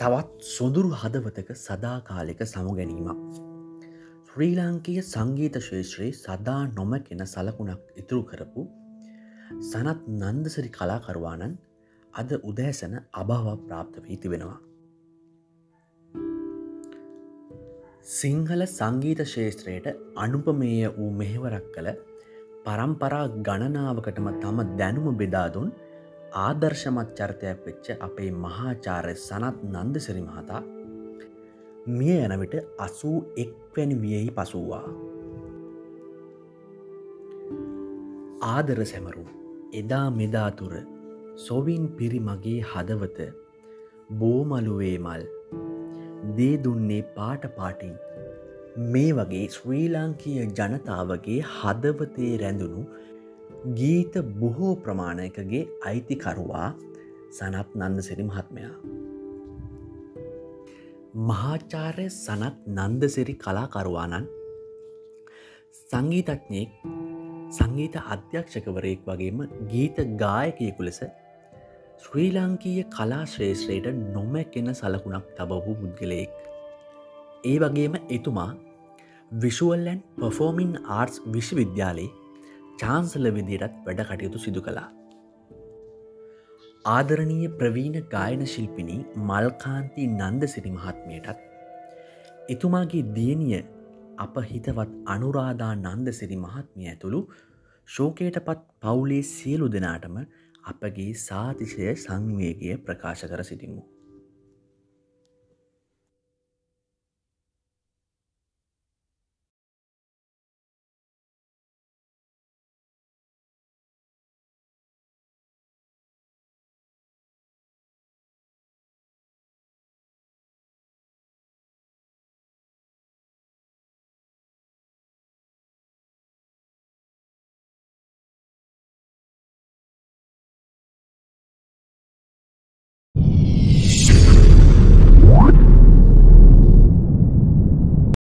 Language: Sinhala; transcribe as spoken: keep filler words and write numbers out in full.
තවත් සොඳුරු හදවතක සදාකාලික සමුගැනීමක්. ශ්‍රී ලාංකීය සංගීත ශේත්‍රයේ සදා නොමැකෙන සලකුණක් ඉතුරු කරපු සනත් නන්දසිරි කලාකරුවාණන් අද උදෑසන අභාව ප්‍රාප්ත වී තිබෙනවා. සිංහල සංගීත ශේත්‍රයට අනුපමේය වූ මෙහෙවරක් කළ පරම්පරා ගණනාවකටම තම දැනුම බෙදා දුන් ආදර්ශමත් චරිතයක් වෙච්ච අපේ මහාචාර්ය සනත් නන්දසිරි මහතා මිය යන විට අසූ එක් වැනි වියෙහි පසු වූවා. ආදර සැමරුම් එදා මෙදා තුර සොවින් පිරි මගේ හදවත බෝමළුවේ මල් දේ දුන්නේ පාට පාටින් මේ වගේ ශ්‍රී ලාංකීය ජනතාවගේ හදවතේ රැඳුණු ගීත බොහෝ ප්‍රමාණයකගේ අයිතිකරුවා සනත් නන්දසිරි මහත්මයා. මහාචාර්ය සනත් නන්දසිරි කලාකරුවාණන් සංගීතඥයෙක් සංගීත අධ්‍යක්ෂකවරයෙක් වගේම ගීත ගායකයෙකු ලෙස ශ්‍රී ලාංකීය කලා ශ්‍රේෂ්ත්‍රයට නොමැකෙන සලකුණක් තබපු පුද්ගලයෙක්. ඒ වගේම එතුමා විෂුවල් ඇන්ඩ් පර්ෆෝමින් ආර්ට්ස් විශ්වවිද්‍යාලයේ චාන්සලර් විදියටත් වැඩ කටයුතු සිදු කළා. ආදරණීය ප්‍රවීණ ගායන ශිල්පිනී මල්කාන්ති නන්දසිරි මහත්මියටත් එතුමාගේ දියණිය අප හිතවත් අනුරාධා නන්දසිරි මහත්මිය ඇතුළු ශෝකයට පත් පවුලේ සියලු දෙනාටම අපගේ සාතිශය සංවේගය ප්‍රකාශ කර සිටිමු.